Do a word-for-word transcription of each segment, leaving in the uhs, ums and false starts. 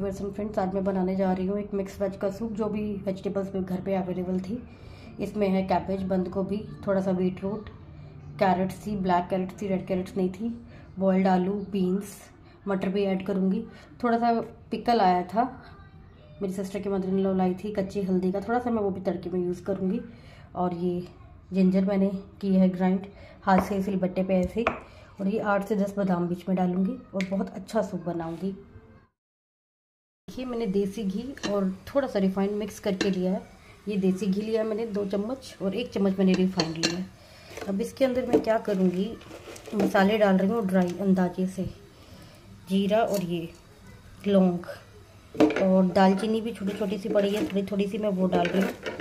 Welcome friends. आज मैं बनाने जा रही हूँ एक मिक्स वेज का सूप, जो भी वेजिटेबल्स पे घर पे अवेलेबल थी। इसमें है कैबेज, बंद गोभी, थोड़ा सा बीट रूट, कैरेट्स थी, ब्लैक कैरेट्स थी, रेड कैरेट्स नहीं थी, बॉइल्ड आलू, बीन्स, मटर भी ऐड करूँगी। थोड़ा सा पिकल आया था, मेरी सिस्टर की मदर इन लॉ लाई थी, कच्ची हल्दी का, थोड़ा सा मैं वो भी तड़के में यूज़ करूँगी। और ये जिंजर मैंने की है ग्राइंड हाथ से, इसी बट्टे पे ऐसे। और ये आठ से दस बादाम बीच में डालूंगी और बहुत अच्छा सूप बनाऊंगी। देखिए मैंने देसी घी और थोड़ा सा रिफाइंड मिक्स करके लिया है। ये देसी घी लिया है मैंने दो चम्मच, और एक चम्मच मैंने रिफाइंड लिया है। अब इसके अंदर मैं क्या करूँगी, मसाले डाल रही हूँ ड्राई अंदाजे से, जीरा और ये लौंग, और दालचीनी भी छोटी छोटी सी पड़ी है, थोड़ी थोड़ी सी मैं वो डाल रही हूँ।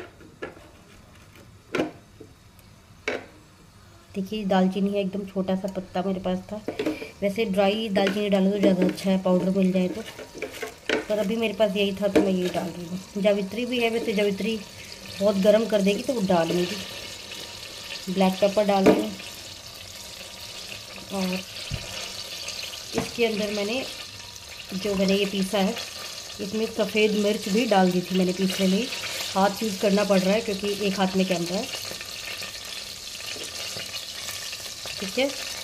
देखिए दालचीनी है, एकदम छोटा सा पत्ता मेरे पास था। वैसे ड्राई दालचीनी डालो तो ज़्यादा अच्छा है, पाउडर मिल जाए तो, पर अभी मेरे पास यही था तो मैं यही डाल रही हूँ। जावित्री भी है, वैसे जावित्री बहुत गर्म कर देगी तो वो डालूंगी। ब्लैक पेपर डाल रही हूँ, और इसके अंदर मैंने जो मैंने ये पीसा है, इसमें सफ़ेद मिर्च भी डाल दी थी मैंने पीसने में। हाथ यूज़ करना पड़ रहा है क्योंकि एक हाथ में कैमरा है, ठीक है।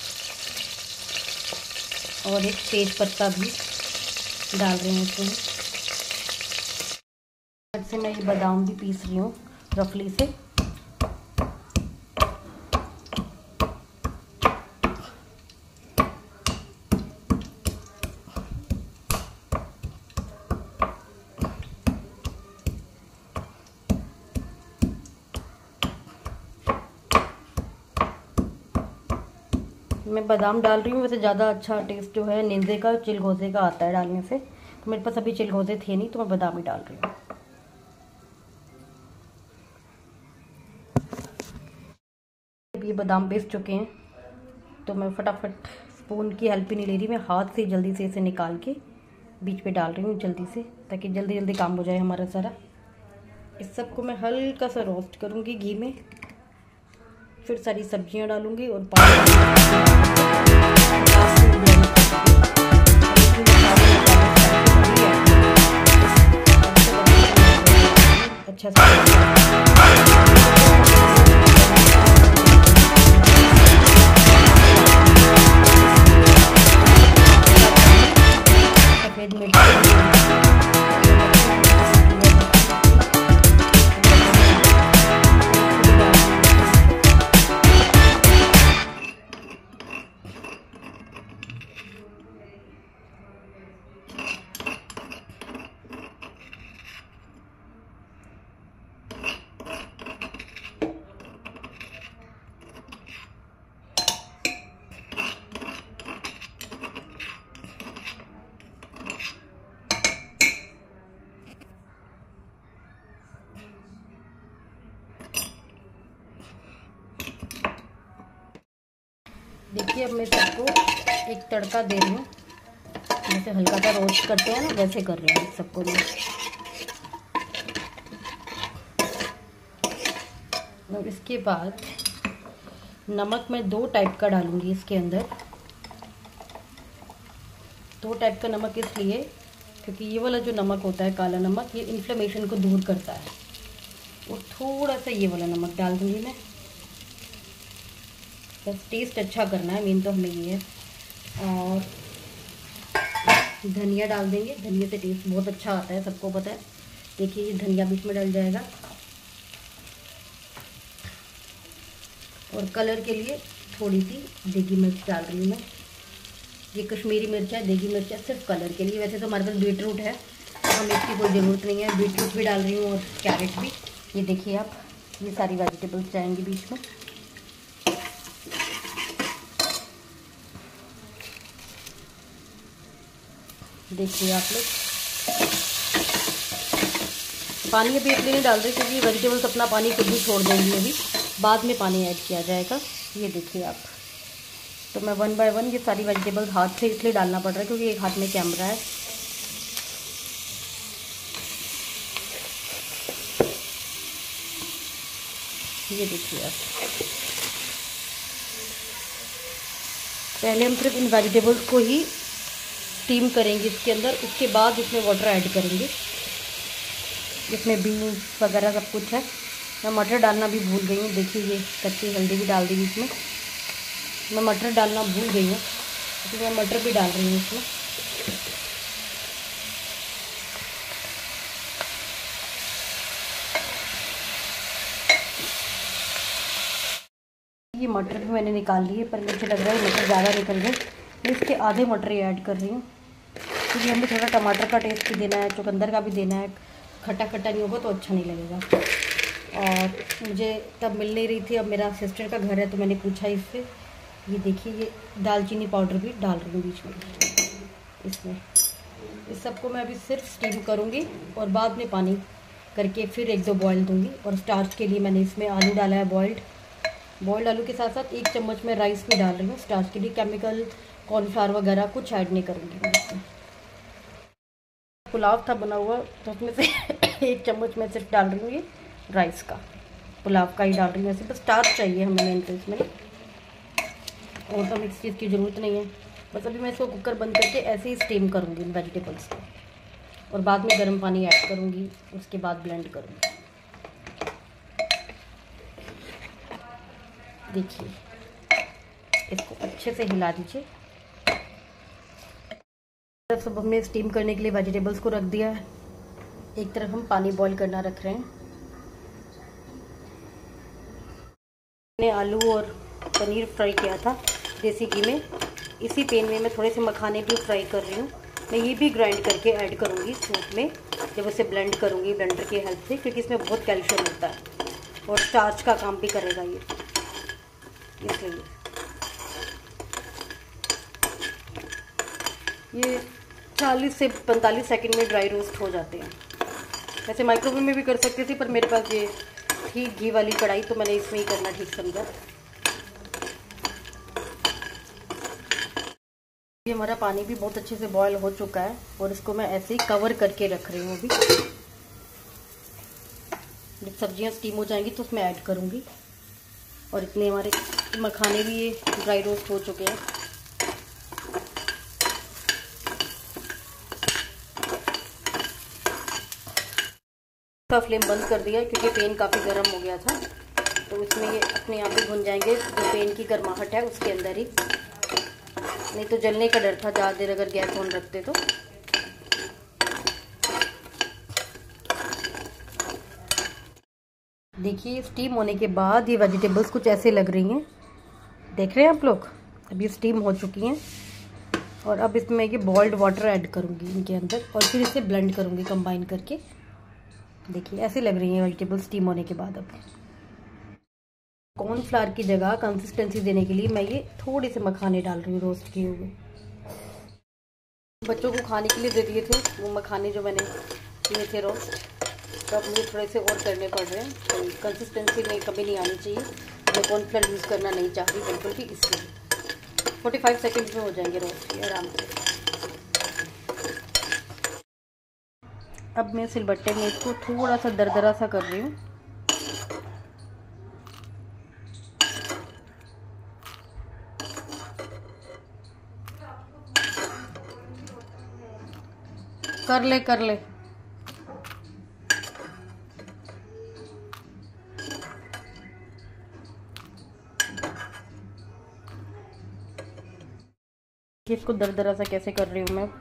और एक तेज पत्ता भी डाल रही हूँ इसमें। से मैं ये बादाम भी पीस रही हूँ रफली से। मैं बादाम डाल रही हूँ, वैसे ज़्यादा अच्छा टेस्ट जो है नींदे का, चिलगोज़े का आता है डालने से, तो मेरे पास अभी चिलगोज़े थे नहीं तो मैं बादाम ही डाल रही हूँ। ये बादाम पीस चुके हैं तो मैं फटाफट स्पून की हेल्प ही नहीं ले रही, मैं हाथ से जल्दी से इसे निकाल के बीच पे डाल रही हूँ जल्दी से, ताकि जल्दी जल्दी काम हो जाए हमारा सारा। इस सब को मैं हल्का सा रोस्ट करूँगी घी में, फिर सारी सब्जियां डालूंगी और पानी अच्छा सा सफेद मिर्च देखिए अब मैं सबको एक तड़का दे रही हूँ, जैसे हल्का सा रोस्ट करते हैं ना वैसे कर रही हूँ सबको मैं। और इसके बाद नमक मैं दो टाइप का डालूंगी इसके अंदर। दो टाइप का नमक इसलिए क्योंकि ये वाला जो नमक होता है काला नमक, ये इन्फ्लेमेशन को दूर करता है, और थोड़ा सा ये वाला नमक डाल दूंगी मैं, बस टेस्ट अच्छा करना है, मेन तो हमें ये है। और धनिया डाल देंगे, धनिया से टेस्ट बहुत अच्छा आता है, सबको पता है। देखिए ये धनिया बीच में डल जाएगा। और कलर के लिए थोड़ी सी देगी मिर्च डाल रही हूँ मैं, ये कश्मीरी मिर्च है, देगी मिर्च है, सिर्फ कलर के लिए। वैसे तो हमारे पास बीट रूट है, हमें इसकी कोई ज़रूरत नहीं है। बीट रूट भी डाल रही हूँ और कैरेट भी। ये देखिए आप, ये सारी वेजिटेबल्स जाएंगी बीच में। देखिए आप लोग, पानी अभी इसलिए नहीं डाल रहे क्योंकि वेजिटेबल्स अपना पानी खुद भी छोड़ देंगी, अभी बाद में पानी ऐड किया जाएगा। ये देखिए आप, तो मैं वन बाय वन ये सारी वेजिटेबल्स हाथ से इसलिए डालना पड़ रहा है क्योंकि एक हाथ में कैमरा है। ये देखिए आप, पहले हम सिर्फ इन वेजिटेबल्स को ही स्टीम करेंगे इसके अंदर। उसके बाद इसमें वाटर ऐड करेंगे। इसमें बीन्स वगैरह सब कुछ है। मैं मटर डालना भी भूल गई हूँ। देखिए ये कच्ची हल्दी भी डाल दी इसमें। मैं मटर डालना भूल गई हूँ, इसलिए मैं मटर भी डाल रही हूँ इसमें। ये मटर भी मैंने निकाल लिए, पर मुझे लग रहा है मटर ज़्यादा निकल गए। मैं इसके आधे मटर ही ऐड कर रही हूँ, क्योंकि हमें थोड़ा टमाटर का टेस्ट भी देना है, चुकंदर का भी देना है। खट्टा खट्टा नहीं होगा तो अच्छा नहीं लगेगा। और मुझे तब मिल नहीं रही थी, अब मेरा सिस्टर का घर है तो मैंने पूछा इससे। ये देखिए ये दालचीनी पाउडर भी डाल रही हूँ बीच में इसमें। इस सबको मैं अभी सिर्फ स्टीम करूँगी और बाद में पानी करके फिर एक दो बॉयल दूँगी। और स्टार्च के लिए मैंने इसमें आलू डाला है बॉइल्ड। बॉइल्ड आलू के साथ साथ एक चम्मच में राइस भी डाल रही हूँ स्टार्च के लिए। केमिकल कॉर्नफ्लावर वगैरह कुछ ऐड नहीं करूँगी मैं इसमें। पुलाव था बना हुआ तो उसमें से एक चम्मच में सिर्फ डाल रही हूँ ये राइस का, पुलाव का ही डाल रही हूँ। ऐसे बस स्टार्च चाहिए हमें मेन तो इसमें, और तो मिक्स चीज़ की ज़रूरत नहीं है। बस अभी मैं इसको कुकर बंद करके ऐसे ही स्टीम करूँगी इन वेजिटेबल्स को, और बाद में गर्म पानी ऐड करूँगी। उसके बाद ब्लेंड करूँगी। देखिए इसको अच्छे से हिला दीजिए। सब हमने स्टीम करने के लिए वेजिटेबल्स को रख दिया है। एक तरफ हम पानी बॉईल करना रख रहे हैं। मैंने आलू और पनीर फ्राई किया था देसी घी में। इसी पैन में मैं थोड़े से मखाने भी फ्राई कर रही हूँ। मैं ये भी ग्राइंड करके ऐड करूँगी सूप में जब उसे ब्लेंड करूँगी ब्लेंडर की हेल्प से, क्योंकि इसमें बहुत कैल्शियम होता है और स्टार्च का काम भी करेगा ये, इसलिए ये चालीस से पैंतालीस सेकंड में ड्राई रोस्ट हो जाते हैं। वैसे माइक्रोवेव में भी कर सकती थी, पर मेरे पास ये थी घी वाली कढ़ाई तो मैंने इसमें ही करना ठीक समझा। ये हमारा पानी भी बहुत अच्छे से बॉयल हो चुका है और इसको मैं ऐसे ही कवर करके रख रही हूँ। अभी जब सब्जियाँ स्टीम हो जाएंगी तो उसमें ऐड करूँगी। और इतने हमारे मखाने भी ये ड्राई रोस्ट हो चुके हैं। का फ्लेम बंद कर दिया क्योंकि पेन काफ़ी गर्म हो गया था, तो इसमें ये अपने आप ही भुन जाएंगे जो पेन की गर्माहट है उसके अंदर ही। नहीं तो जलने का डर था ज़्यादा देर अगर गैस ऑन रखते तो। देखिए स्टीम होने के बाद ये वेजिटेबल्स कुछ ऐसे लग रही हैं, देख रहे हैं आप लोग। अभी स्टीम हो चुकी हैं और अब इसमें ये बॉइल्ड वाटर ऐड करूँगी इनके अंदर और फिर इसे ब्लेंड करूँगी कंबाइन करके। देखिए ऐसे लग रही हैं वेजिटेबल स्टीम होने के बाद। अब कॉर्नफ्लावर की जगह कंसिस्टेंसी देने के लिए मैं ये थोड़े से मखाने डाल रही हूँ रोस्ट किए हुए। बच्चों को खाने के लिए दे दिए थे वो मखाने जो मैंने किए थे रोस्ट, तो अब मुझे थोड़े से और करने पड़ रहे हैं। तो कंसिस्टेंसी में कमी नहीं आनी चाहिए। मैं कॉर्नफ्लावर यूज़ करना नहीं चाह रही बिल्कुल भी, इसलिए फोर्टी फाइव सेकेंड्स में हो जाएंगे रोस्ट आराम से। अब मैं सिलबट्टे में इसको थोड़ा सा दरदरा सा कर रही हूँ। कर ले कर ले इसको दरदरा सा कैसे कर रही हूँ मैं।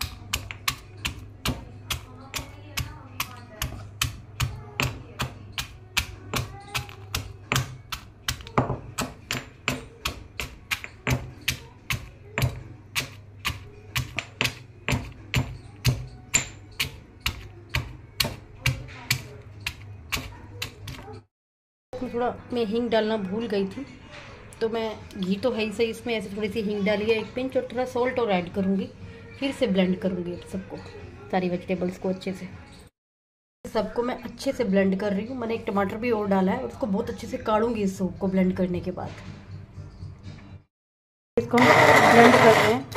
थोड़ा मैं हींग डालना भूल गई थी, तो मैं घी तो है ही सही इसमें, ऐसे थोड़ी सी हींग डाली है एक पिंच और थोड़ा सॉल्ट और ऐड करूँगी। फिर से ब्लेंड करूँगी सबको, सारी वेजिटेबल्स को अच्छे से। सबको मैं अच्छे से ब्लेंड कर रही हूँ। मैंने एक टमाटर भी और डाला है और उसको बहुत अच्छे से काढ़ूंगी इस सूप को ब्लेंड करने के बाद। इसको हम ब्लेंड कर रहे हैं।